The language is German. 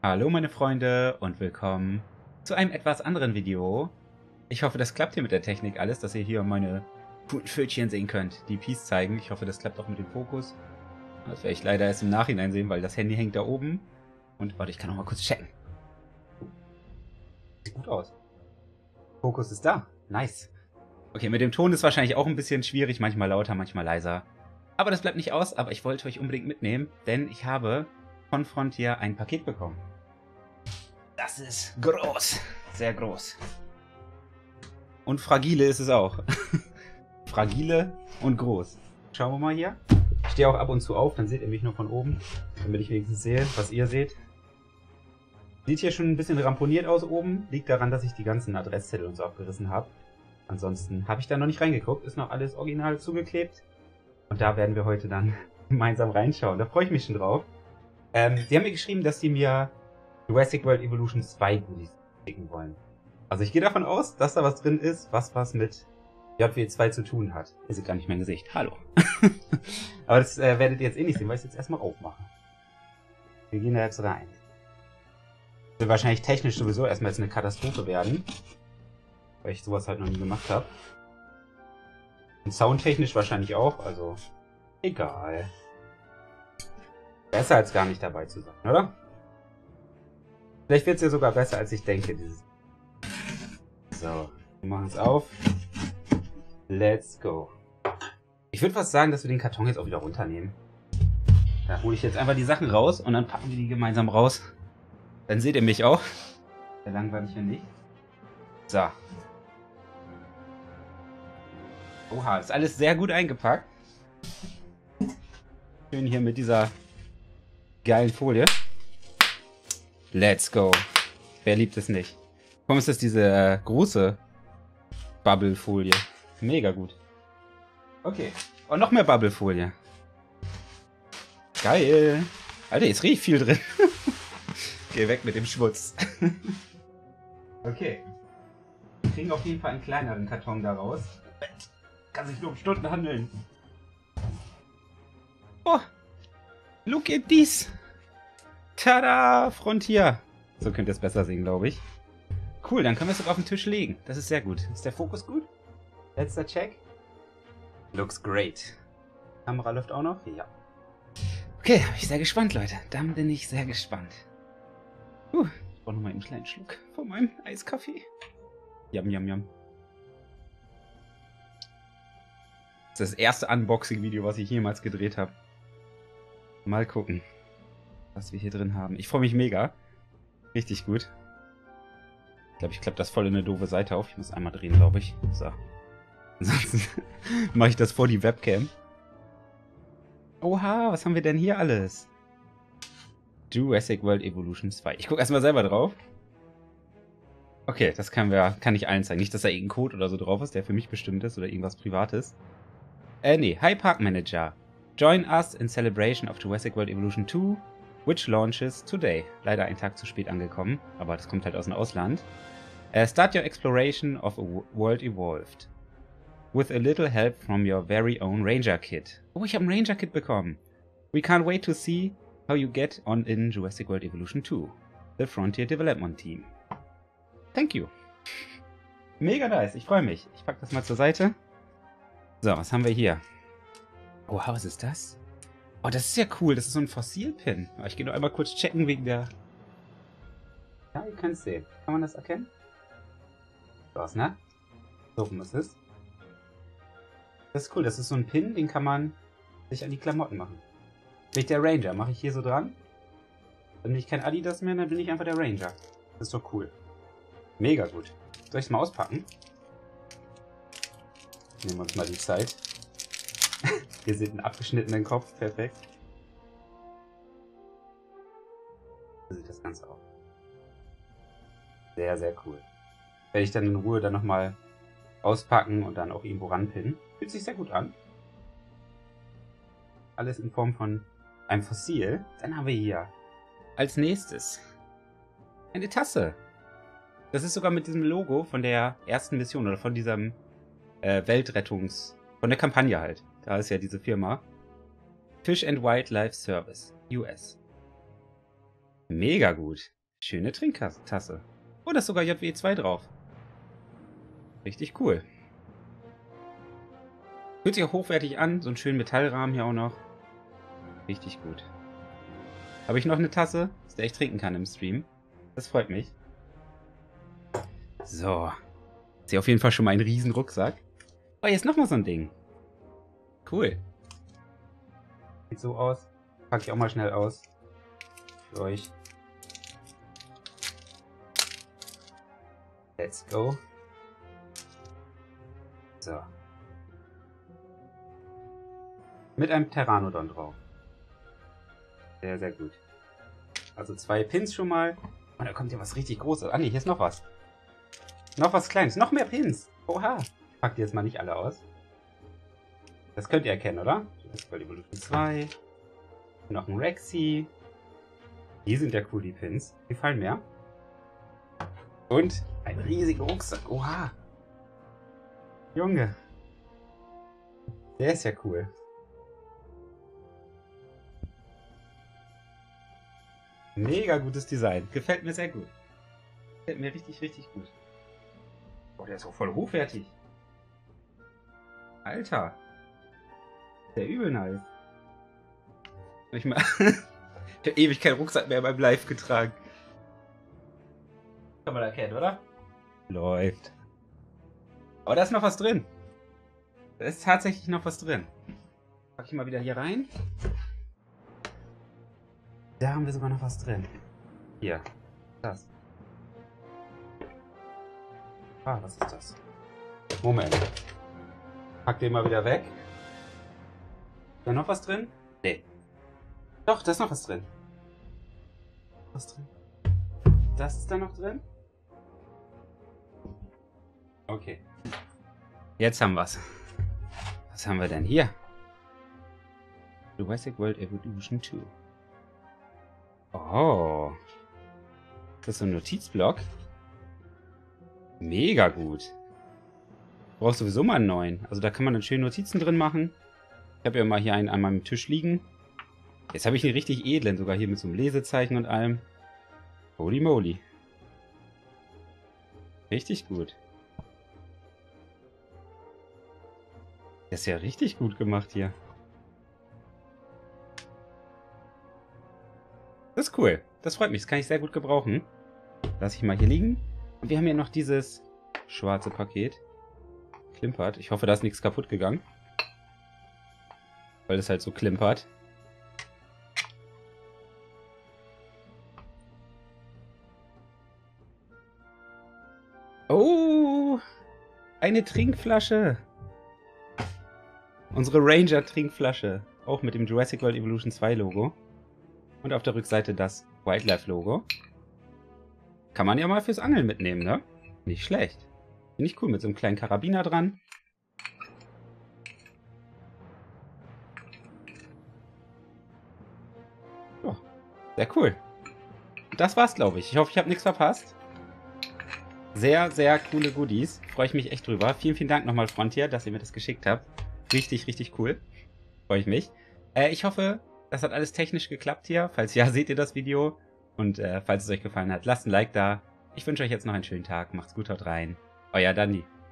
Hallo meine Freunde und willkommen zu einem etwas anderen Video. Ich hoffe, das klappt hier mit der Technik alles, dass ihr hier meine guten Pfötchen sehen könnt, die Peace zeigen. Ich hoffe, das klappt auch mit dem Fokus. Das werde ich leider erst im Nachhinein sehen, weil das Handy hängt da oben. Und warte, ich kann noch mal kurz checken. Sieht gut aus. Fokus ist da. Nice. Okay, mit dem Ton ist wahrscheinlich auch ein bisschen schwierig, manchmal lauter, manchmal leiser. Aber das bleibt nicht aus, aber ich wollte euch unbedingt mitnehmen, denn ich habe von Frontier ein Paket bekommen. Das ist groß. Sehr groß. Und fragile ist es auch. Fragile und groß. Schauen wir mal hier. Ich stehe auch ab und zu auf, dann seht ihr mich nur von oben, damit ich wenigstens sehe, was ihr seht. Sieht hier schon ein bisschen ramponiert aus oben. Liegt daran, dass ich die ganzen Adresszettel und so abgerissen habe. Ansonsten habe ich da noch nicht reingeguckt. Ist noch alles original zugeklebt. Und da werden wir heute dann gemeinsam reinschauen. Da freue ich mich schon drauf. Sie haben mir geschrieben, dass sie mir Jurassic World Evolution 2 Goodies schicken wollen. Also ich gehe davon aus, dass da was drin ist, was mit JW2 zu tun hat. Ihr seht gar nicht mein Gesicht. Hallo. Aber das werdet ihr jetzt eh nicht sehen, weil ich es jetzt erstmal aufmache. Wir gehen da jetzt rein. Das wird wahrscheinlich technisch sowieso erstmal jetzt eine Katastrophe werden. Weil ich sowas halt noch nie gemacht habe. Und soundtechnisch wahrscheinlich auch, also egal. Besser als gar nicht dabei zu sein, oder? Vielleicht wird es ja sogar besser, als ich denke. So, wir machen es auf. Let's go. Ich würde fast sagen, dass wir den Karton jetzt auch wieder runternehmen. Da hole ich jetzt einfach die Sachen raus und dann packen wir die gemeinsam raus. Dann seht ihr mich auch. Der langweilig hier nicht. So. Oha, ist alles sehr gut eingepackt. Schön hier mit dieser geilen Folie. Let's go. Wer liebt es nicht? Warum ist das diese große Bubble-Folie? Mega gut. Okay. Und noch mehr Bubble-Folie. Geil. Alter, jetzt riecht viel drin. Geh weg mit dem Schmutz. Okay. Wir kriegen auf jeden Fall einen kleineren Karton daraus. Kann sich nur um Stunden handeln. Oh. Look at this. Tada! Frontier. So könnt ihr es besser sehen, glaube ich. Cool, dann können wir es auf den Tisch legen. Das ist sehr gut. Ist der Fokus gut? Letzter Check. Looks great. Kamera läuft auch noch? Ja. Okay, bin ich sehr gespannt, Leute. Dann bin ich sehr gespannt. Ich brauche nochmal einen kleinen Schluck von meinem Eiskaffee. Yum, yum, yum. Das ist das erste Unboxing-Video, was ich jemals gedreht habe. Mal gucken, was wir hier drin haben. Ich freue mich mega. Richtig gut. Ich glaube, ich klappe das voll in eine doofe Seite auf. Ich muss einmal drehen, glaube ich. So. Ansonsten mache ich das vor die Webcam. Oha, was haben wir denn hier alles? Jurassic World Evolution 2. Ich gucke erstmal selber drauf. Okay, das kann ich allen zeigen. Nicht, dass da irgendein Code oder so drauf ist, der für mich bestimmt ist oder irgendwas Privates. Nee. Hi Park Manager. Join us in celebration of Jurassic World Evolution 2, which launches today. Leider einen Tag zu spät angekommen, aber das kommt halt aus dem Ausland. Start your exploration of a world evolved. With a little help from your very own Ranger Kit. Oh, ich habe ein Ranger Kit bekommen. We can't wait to see how you get on in Jurassic World Evolution 2. The Frontier Development Team. Thank you. Mega nice, ich freue mich. Ich packe das mal zur Seite. So, was haben wir hier? Oha, was ist das? Oh, das ist ja cool. Das ist so ein Fossil-Pin. Ich gehe nur einmal kurz checken wegen der... Ja, ihr könnt es sehen. Kann man das erkennen? Was, ne? So rum ist es. Das ist cool. Das ist so ein Pin, den kann man sich an die Klamotten machen. Bin ich der Ranger. Mache ich hier so dran. Dann bin ich kein Adidas mehr, dann bin ich einfach der Ranger. Das ist doch cool. Mega gut. Soll ich es mal auspacken? Nehmen wir uns mal die Zeit. Ihr seht einen abgeschnittenen Kopf. Perfekt. So sieht das Ganze aus. Sehr, sehr cool. Werde ich dann in Ruhe dann nochmal auspacken und dann auch irgendwo ranpinnen. Fühlt sich sehr gut an. Alles in Form von einem Fossil. Dann haben wir hier als nächstes eine Tasse. Das ist sogar mit diesem Logo von der ersten Mission oder von diesem von der Kampagne halt. Da ist ja diese Firma. Fish and Wildlife Service, US. Mega gut. Schöne Trinktasse. Oh, da ist sogar JWE2 drauf. Richtig cool. Fühlt sich auch hochwertig an. So einen schönen Metallrahmen hier auch noch. Richtig gut. Habe ich noch eine Tasse, aus der ich trinken kann im Stream. Das freut mich. So. Ist hier auf jeden Fall schon mal ein riesen Rucksack. Oh, hier ist nochmal so ein Ding. Cool. Sieht so aus. Packe ich auch mal schnell aus. Für euch. Let's go. So. Mit einem Pteranodon drauf. Sehr, sehr gut. Also 2 Pins schon mal. Und da kommt ja was richtig Großes. Ah ne, hier ist noch was. Noch was Kleines. Noch mehr Pins. Oha. Ich pack die jetzt mal nicht alle aus. Das könnt ihr erkennen, oder? Das ist Evolution 2. Noch ein Rexy. Die sind ja cool, die Pins. Die gefallen mir. Und ein riesiger Rucksack. Oha. Junge. Der ist ja cool. Mega gutes Design. Gefällt mir sehr gut. Gefällt mir richtig, richtig gut. Oh, der ist auch voll hochwertig. Alter. Der übel nice. Ich habe ewig keinen Rucksack mehr beim Live getragen. Kann man erkennen, oder? Läuft. Aber da ist noch was drin. Da ist tatsächlich noch was drin. Pack ich mal wieder hier rein. Da haben wir sogar noch was drin. Hier. Das. Ah, was ist das? Moment. Pack den mal wieder weg. Ist da noch was drin? Nee. Doch, da ist noch was drin. Was drin? Das ist da noch drin? Okay. Jetzt haben wir's. Was haben wir denn hier? Jurassic World Evolution 2. Oh. Das ist so ein Notizblock. Mega gut. Brauchst sowieso mal einen neuen. Also da kann man dann schön Notizen drin machen. Ich habe ja mal hier einen an meinem Tisch liegen. Jetzt habe ich einen richtig edlen, sogar hier mit so einem Lesezeichen und allem. Holy moly. Richtig gut. Das ist ja richtig gut gemacht hier. Das ist cool. Das freut mich. Das kann ich sehr gut gebrauchen. Lass ich mal hier liegen. Und wir haben hier noch dieses schwarze Paket. Klimpert. Ich hoffe, da ist nichts kaputt gegangen. Weil es halt so klimpert. Oh! Eine Trinkflasche. Unsere Ranger-Trinkflasche. Auch mit dem Jurassic World Evolution 2 Logo. Und auf der Rückseite das Wildlife-Logo. Kann man ja mal fürs Angeln mitnehmen, ne? Nicht schlecht. Finde ich cool, mit so einem kleinen Karabiner dran. Oh, sehr cool. Und das war's, glaube ich. Ich hoffe, ich habe nichts verpasst. Sehr, sehr coole Goodies. Freue ich mich echt drüber. Vielen, vielen Dank nochmal, Frontier, dass ihr mir das geschickt habt. Richtig, richtig cool. Freue ich mich. Ich hoffe, das hat alles technisch geklappt hier. Falls ja, seht ihr das Video. Und falls es euch gefallen hat, lasst ein Like da. Ich wünsche euch jetzt noch einen schönen Tag. Macht's gut, haut rein. Euer Danny.